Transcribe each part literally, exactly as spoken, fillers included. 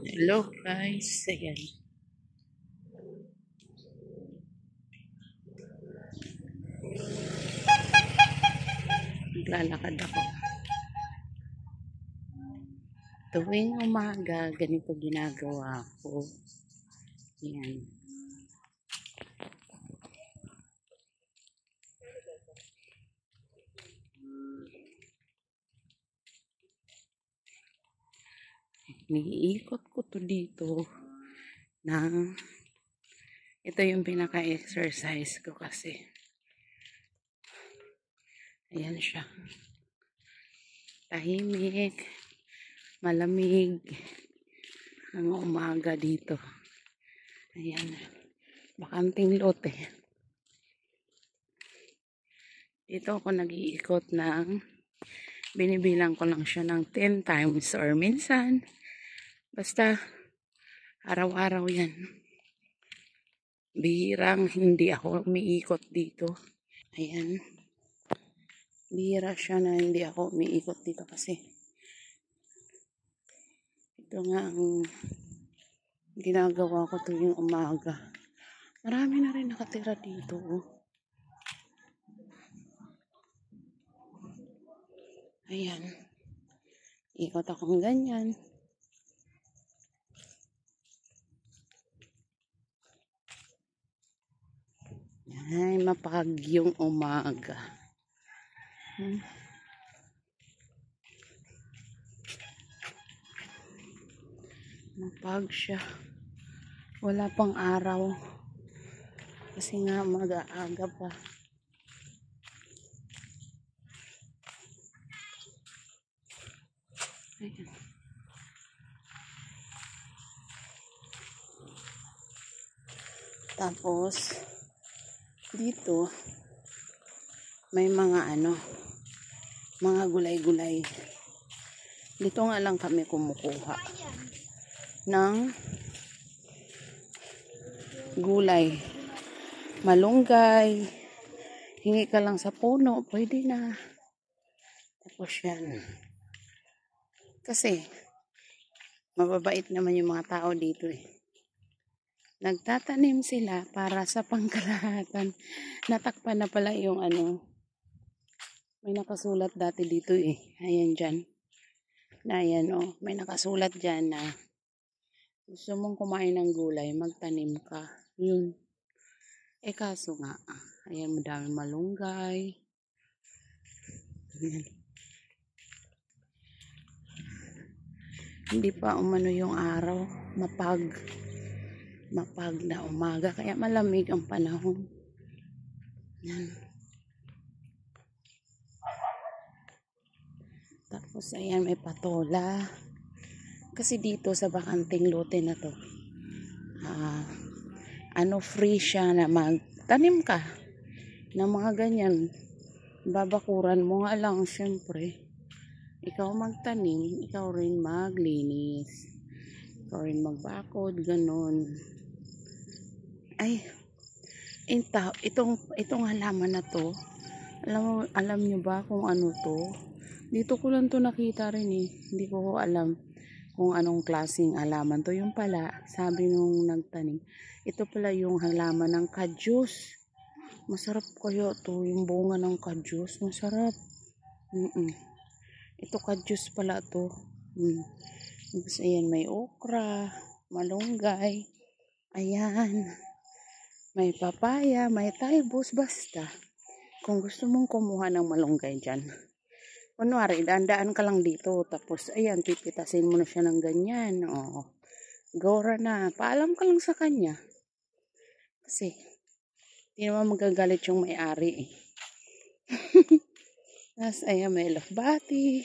Hello guys, ayan. Naglalakad ako. Tuwing umaga, ganito ginagawa ko. Ayan. Niikot ko to dito na ito yung pinaka-exercise ko kasi. Ayan siya. Tahimik, malamig, ang umaga dito. Ayan. Bakanting lote. Dito ako nag-iikot ng binibilang ko lang siya ng ten times or minsan basta araw-araw yan. Bihirang hindi ako umiikot dito. Ayan. Bihira siya na hindi ako umiikot dito kasi ito nga ang ginagawa ko tuwing umaga. Marami na rin nakatira dito. Oh. Ayan. Ikot akong ganyan. Ay, mapag yung umaga. Hmm. Mapag siya. Wala pang araw. Kasi nga mag-aaga pa. Ayan. Tapos, dito, may mga ano, mga gulay-gulay. Dito nga lang kami kumukuha ng gulay. Malunggay. Hingi ka lang sa puno, pwede na. Tapos yan. Kasi, mababait naman yung mga tao dito eh. Nagtatanim sila para sa pangkalahatan. Natakpan na pala yung ano. May nakasulat dati dito eh. Ayan dyan. Na ayan oh. May nakasulat dyan na gusto mong kumain ng gulay, magtanim ka. Yun. Eh kaso nga. Ayan, madaming malunggay. Ayan. Hindi pa umano yung araw. Mapag. Mapag na umaga. Kaya malamig ang panahon. Yan. Tapos ayan may patola. Kasi dito sa bakanting lote na to. Uh, ano free siya na magtanim ka. Na mga ganyan. Babakuran mo nga lang syempre. Ikaw magtanim. Ikaw rin maglinis. Ikaw rin magbakod. Ganon. Ay. Ito, itong, itong halaman na to. Alam, alam nyo ba kung ano to? Dito ko lang to nakita rin eh. Hindi ko alam kung anong klaseng halaman to. Yung pala, sabi nung nagtanim, ito pala yung halaman ng kadyus. Masarap kayo to, yung bunga ng kadyus. Masarap. Mm -mm. Ito kadyus pala to. Mm. Tapos ayan, may okra, malunggay. Ayan. May papaya, may talbos, basta. Kung gusto mong kumuha ng malunggay dyan. Kunwari, daan-daan ka lang dito. Tapos, ayan, pipitasin mo na siya ng ganyan. O, gora na. Paalam ka lang sa kanya. Kasi, hindi naman magagalit yung may-ari eh. Tapos, ayan, may lakbati.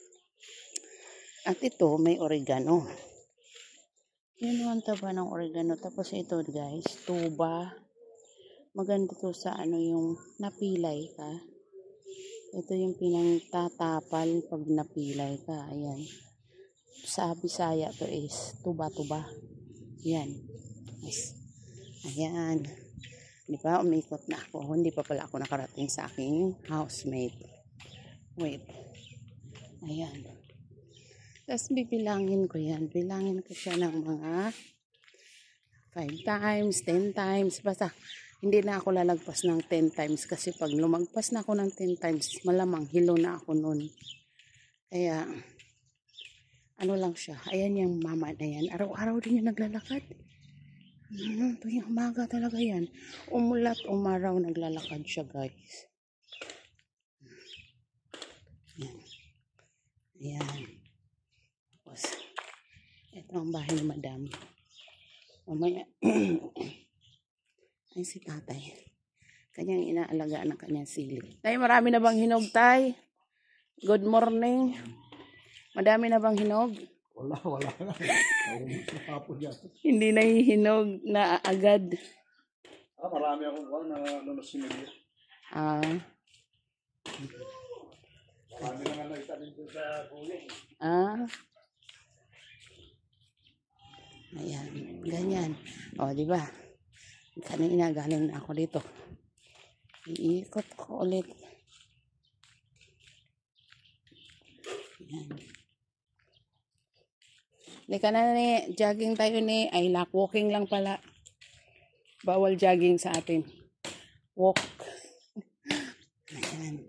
At ito, may oregano. Yun yung taba ng oregano. Tapos, ito guys, tuba. Maganda to sa ano yung napilay ka. Ito yung pinangtatapal pag napilay ka. Ayan. Sa Bisaya to is tuba-tuba. Ayan. Yes. Ayan. Di ba? Umikot na ako. Hindi pa pala ako nakarating sa aking housemate. Wait. Ayan. Tapos bibilangin ko yan. Bilangin ko siya ng mga five times, ten times. Basta hindi na ako lalagpas ng ten times kasi pag lumagpas na ako ng ten times, malamang hilo na ako nun. Kaya, ano lang siya. Ayan yung mama na yan. Araw-araw din yung naglalakad. Ano, tuwing umaga talaga yan. Umulat, umaraw, naglalakad siya, guys. Ayan. Ayan. Tapos, ito ang bahay ni madam. Mamaya, ay si tatay. Kanyang inaalagaan ng kanyang sili. Tay, marami na bang hinog, tay? Good morning. Madami na bang hinog? Wala, wala na. Nakapon yan. Hindi na hinog na agad. Ah, marami akong kuha na ano sinili. Ah. Marami na nga naitanin ko sa kuya. Ah. Ayan, ganyan. O, di ba? Kanina galing na ako dito. Iikot ko ulit. Ayan. Hindi ka na ni, jogging tayo ni, ay lak, walking lang pala. Bawal jogging sa atin. Walk. Ayan.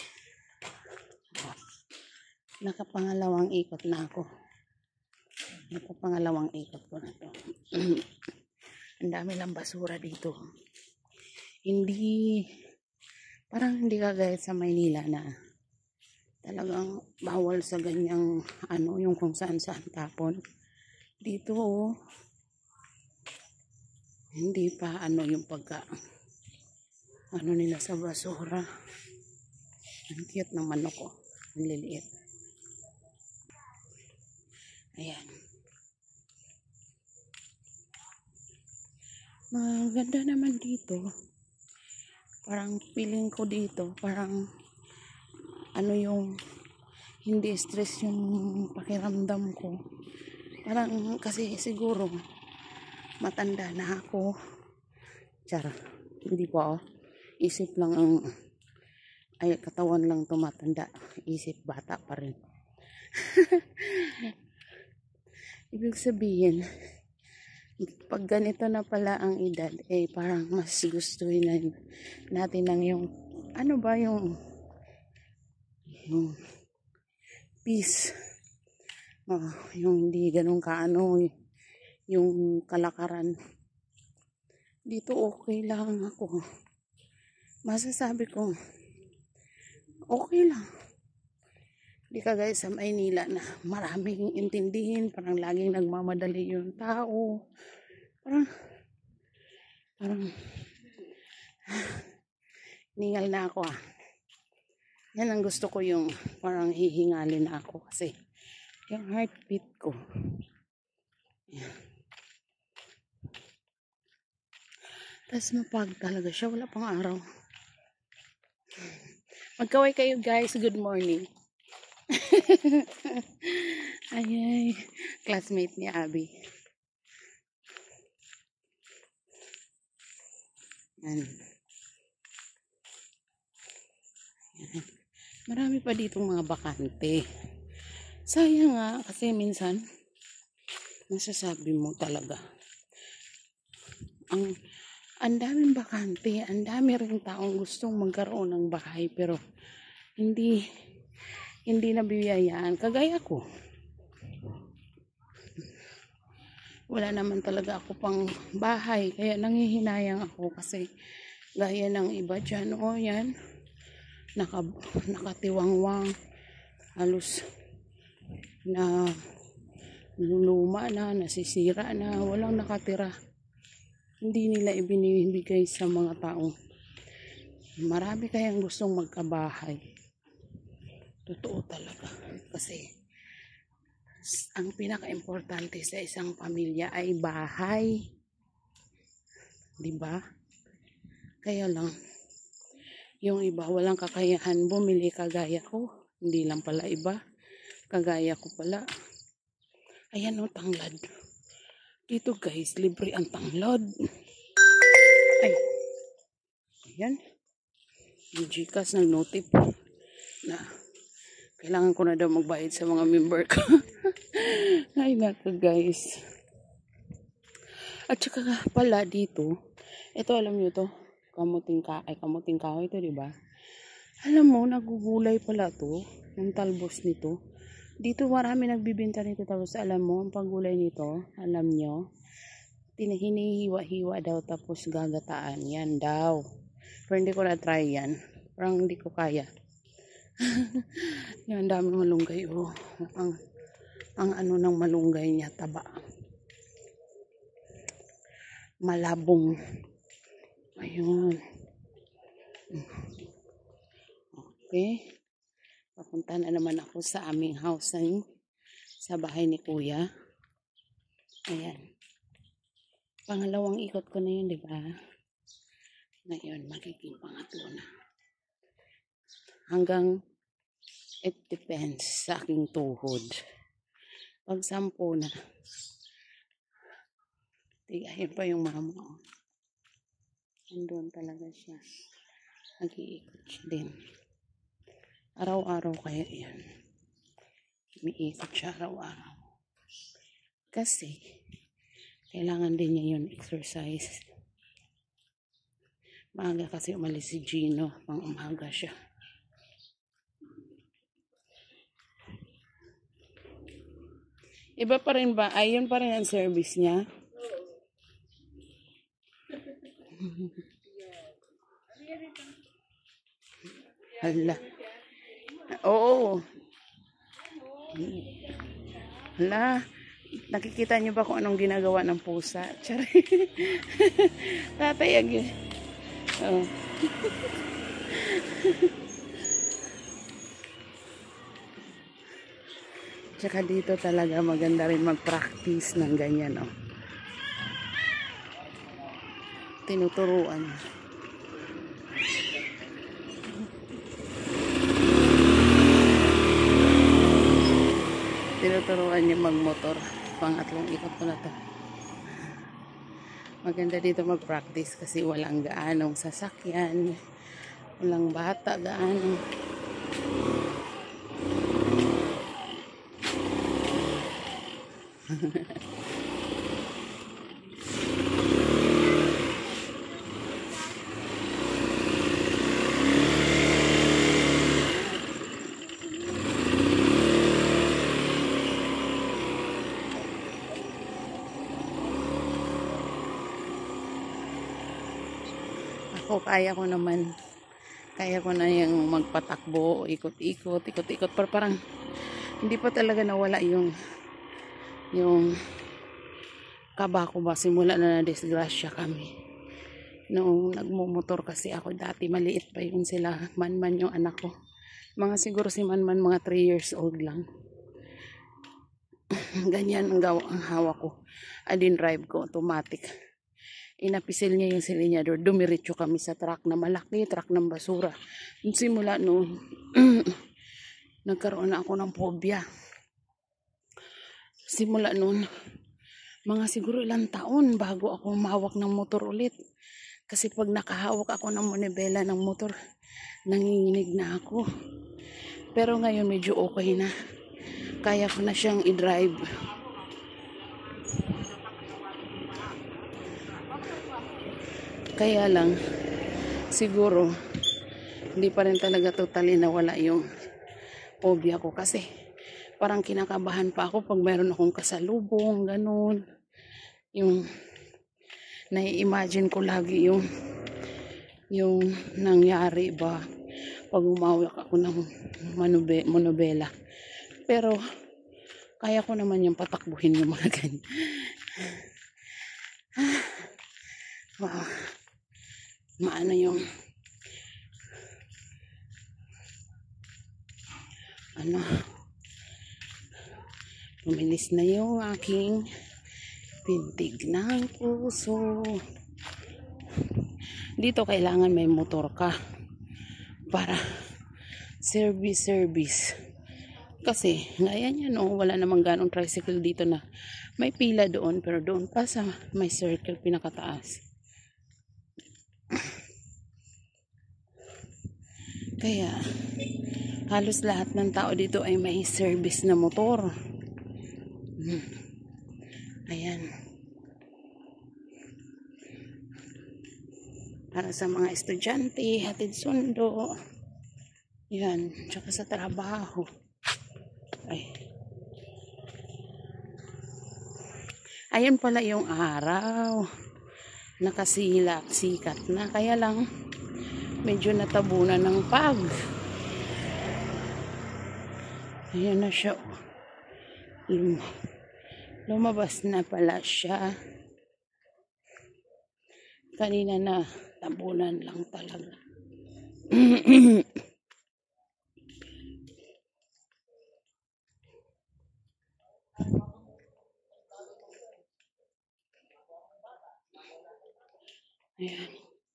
Nakapangalawang ikot na ako. Nakapangalawang ikot ko na to. Ang dami lang basura dito. Hindi, parang hindi kagaya sa Maynila na talagang bawal sa ganyang ano, yung kung saan saan tapon. Dito oh, hindi pa ano yung pagka ano nila sa basura. Ang cute ng manok ko. Ang liliit. Ayan. Maganda naman dito. Parang feeling ko dito, parang ano yung hindi stress yung pakiramdam ko. Parang kasi siguro matanda na ako. Char, hindi pa oh. Isip lang ang ay katawan lang tumatanda. Isip bata pa rin. Ibig sabihin, pag ganito na pala ang edad, eh parang mas gustuhin na natin ng yung, ano ba yung, yung peace. Oh, yung hindi ganun kaano, yung kalakaran. Dito okay lang ako. Masasabi ko, okay lang. Di ka guys sa Maynila na maraming intindihin, parang laging nagmamadali yung tao. Parang, parang, ningal na ako ah. Yan ang gusto ko yung parang hihingalin na ako kasi yung heartbeat ko. Yan. Tapos mapag talaga siya, wala pang araw. Magkaway kayo guys, good morning. Ayay, classmate ni Abby. Yan. Yan. Marami pa ditong mga bakante. Sayang nga kasi minsan masasabi mo talaga ang ang daming bakante, ang dami ring taong gustong magkaroon ng bahay pero hindi hindi nabibiyayaan kagaya ko. Wala naman talaga ako pang bahay kaya nanghihinayang ako kasi gaya ng iba dyan o yan naka, nakatiwangwang halos na luluma na, nasisira na, walang nakatira. Hindi nila ibinibigay sa mga taong marami kayang gustong magkabahay. Totoo talaga kasi ang pinaka-importante sa isang pamilya ay bahay. 'Di ba? Kaya lang yung iba walang kakayahan bumili kagaya ko. Hindi lang pala iba. Kagaya ko pala. Ayan o, tanglad. Dito guys, libre ang tanglad. Ay. Ayan. Yung Gcash nag-notif na Kailangan ko na daw magbayad sa mga member ko. Ay nako guys. At saka pala dito, ito alam nyo to, kamuting ka, ay kamuting kahoy ito, di ba? Alam mo, nagugulay pala to, yung talbos nito. Dito marami nagbibenta nito, tapos alam mo, ang paggulay nito, alam nyo, hinihiwa-hiwa daw, tapos gagataan, yan daw. Pero hindi ko na try yan, parang hindi ko kaya. Yan, dami malunggay, oh. Ang, ang ano ng malunggay niya, taba. Malabong. Ayun. Okay. Papunta na naman ako sa aming housing. Sa bahay ni Kuya. Ayan. Pangalawang ikot ko na yun, di ba? Ngayon, magiging pangatlo na. Hanggang it depends sa aking tuhod. Pag sampo na, tigahin pa yung mama ko. Andun talaga siya. Nag-iikot siya din. Araw-araw kaya yan. Umiikot siya araw-araw. Kasi, kailangan din niya yun exercise. Maaga kasi umalis si Gino. Pang umaga siya. Iba pa rin ba? Ayun pa rin ang service niya. Hala. Oo. Hala. Nakikita niyo ba kung anong ginagawa ng pusa? Tsari. Tatayag yun. Oh. Tsaka dito talaga maganda rin mag-practice ng ganyan, oh. Tinuturuan. Tinuturuan niya magmotor. Pangatlong ikot ko na to. Maganda dito mag-practice kasi walang gaanong sasakyan. Walang bata gaano. Ako kaya ko naman, kaya ko na yung magpatakbo, ikot-ikot, ikot-ikot, pero parang hindi pa talaga nawala yung yung kaba ko ba simula na na-disgrasya kami. Noong nagmumotor kasi ako dati, maliit pa yun sila, Manman yung anak ko. Mga siguro si Manman mga three years old lang. Ganyan ang gawa ang hawak ko. Adin drive ko, automatic. Inapisil niya yung silinyador. Dumiretso kami sa truck na malaki, truck ng basura. Simula noon, nagkaroon na ako ng phobia. Simula noon, mga siguro ilang taon bago ako mahawak ng motor ulit. Kasi pag nakahawak ako ng manibela ng motor, nanginginig na ako. Pero ngayon medyo okay na. Kaya ko na siyang i-drive. Kaya lang, siguro, hindi pa rin talaga totally nawala yung phobia ko. Kasi, parang kinakabahan pa ako pag mayroon akong kasalubong, ganun. Yung, nai-imagine ko lagi yung, yung nangyari ba, pag umawak ako ng manube, monobela. Pero, kaya ko naman yung patakbuhin yung mga ganyan. Wow. Maano yung ano pumilis na yung aking pintig ng puso. Dito kailangan may motor ka para service service kasi ngayon yan, no, wala namang ganong tricycle dito na may pila doon, pero doon pa sa may circle pinakataas. Kaya, Halos lahat ng tao dito ay may service na motor. Hmm. Ayan. Para sa mga estudyante, hatid sundo. Yan. Tsaka sa trabaho. Ay. Ayun pala yung araw. Nakasilap, sikat na. Kaya lang, medyo natabunan ng pag. Ayan na siya. Lum lumabas na pala siya. Kanina na tabunan lang talaga. Ayan.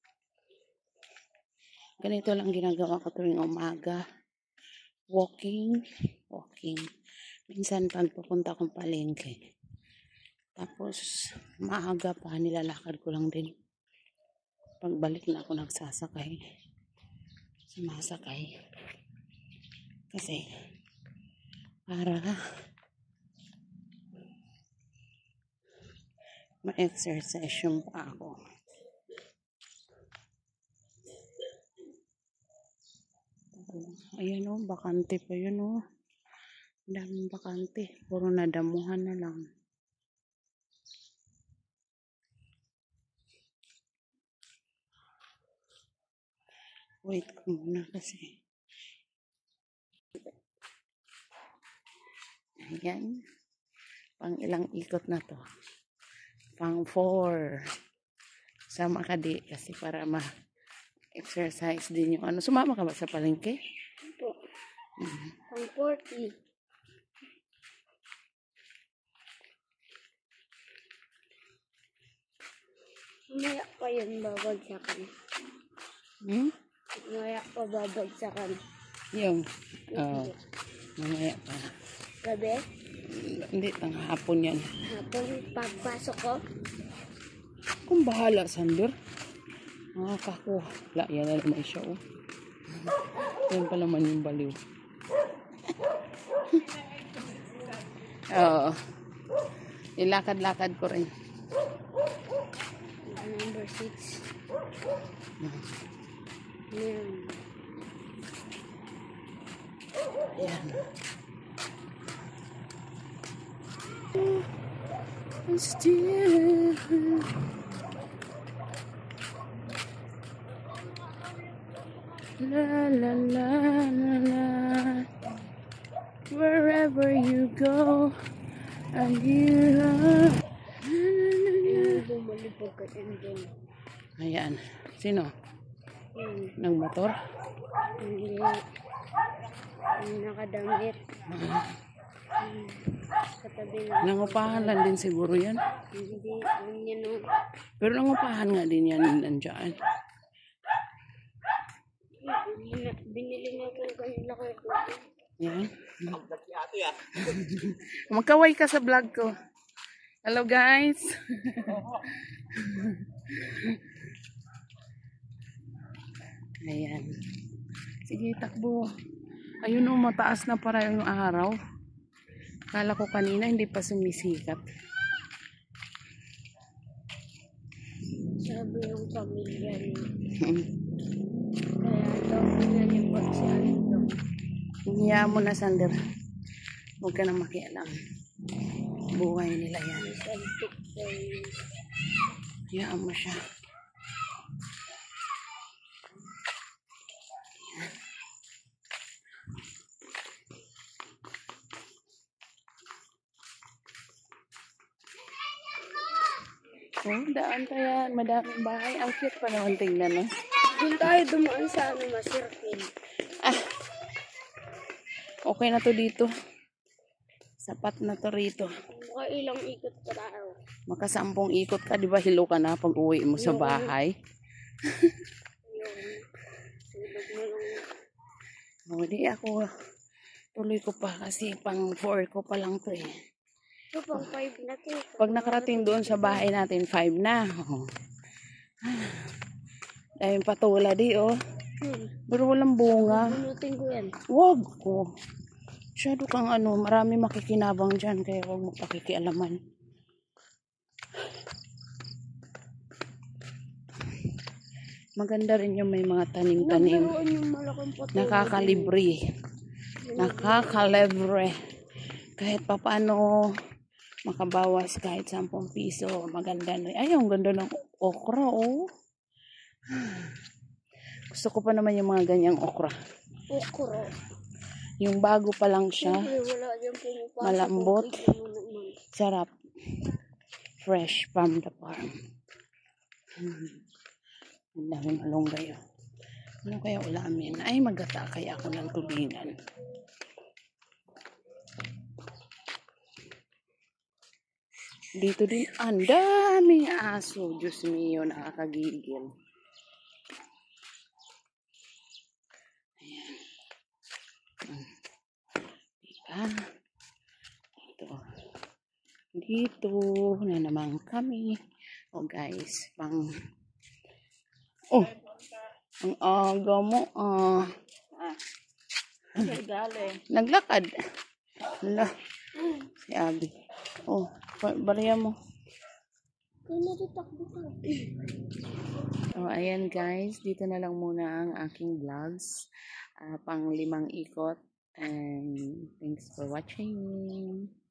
Ganito lang ginagawa ko tuwing umaga. Walking. Walking. Minsan pag pupunta akong palengke. Tapos maaga pa nilalakad ko lang din. Pagbalik na ako nagsasakay. Sumasakay. Kasi para ma-exercise yung pa ako. Ayan o, bakante pa yun o. Daming bakante. Puro nadamuhan na lang. Wait ko muna kasi. Ayan. Pang ilang ikot na to. Pang four. Sama ka di kasi para ma-exercise din yung ano. Sumama ka ba sa palengke? Po. Mm-hmm. Pang forty. Maya pa yun babagsakan. Hmm? Maya pa babagsakan. Yung? Oo. Oh, mamaya pa. Gabi? Hindi, tang hapon yan. Hapon, pagpasok ko? Kung bahala, Sander. Ah, kako. La, yan na naman siya, oh. Yan pa naman yung baliw. Oo. Ilakad-lakad ko rin. Number six. Yan. Yan. Still la la la la la, wherever you go and you are. Bumalipog ka din. Ayan. Sino? Hmm. Nang motor? Hindi. Yung nakadamit. Ah. Hmm. Katabi na. Nangupahan lang din siguro yan. Hindi. Alam niya no. Pero nangupahan nga din yan nandiyan. Binili nga ko kanila ko. Yan. Magkaway ka sa vlog ko. Hello guys. Ayan. Sige, takbo. Ayun o, mataas na para yung araw. Kala ko kanina hindi pa sumisikat. Sabi yung pamilya niya. Kaya daw pinalipot si Aldo. Hiya mo na, Sander. Huwag ka na makialam. Buhay nila yan. Hiyaan mo siya. Oh, daan pa yan. Madaming bahay. Ang cute pa naman tingnan, no? Doon tayo dumaan sa ano, masirkin. Ah. Okay na to dito. Sapat na to rito. Maka ilang ikot pa tayo. Makasampung ikot ka, di ba? Hilo ka na pag uwi mo sa bahay. Tulog mo lang. O, di ako. Tuloy ko pa kasi pang four ko pa lang to eh. Ito pang five na to. Pag nakarating doon sa bahay natin, five na. Oh. Daming patula di, oh. Hmm. Pero walang bunga. Bunutin ko yan. Wag ko. Masyado kang ano, marami makikinabang dyan, kaya wag mo pakikialaman. Maganda rin yung may mga tanim-tanim. Naglaruan yung malaking patola. Nakakalibre. Nakakalibre. Kahit papano makabawas kahit sampung piso. Maganda na. Ay, ang ganda ng okra, oh. Gusto ko pa naman yung mga ganyang okra. Okra. Yung bago pa lang siya. Siyempre, wala dyan pumapasok. Malambot. Bigyan mo naman. Sarap. Fresh from the farm. Hmm. Ang daming malunggay. Oh. Ano kaya ulamin? Ay, magata kaya ako ng tulingan. Dito din, ang daming aso. Diyos mio, nakakagigil. Ayan. Diba? Dito. Dito na naman kami. Oh guys, pang... Oh! Ang aga mo, ah. Ah. Naglakad. Hala. Si Abby. Oh, bariya mo. So, ayan guys. Dito na lang muna ang aking vlogs. Uh, pang limang ikot. And thanks for watching.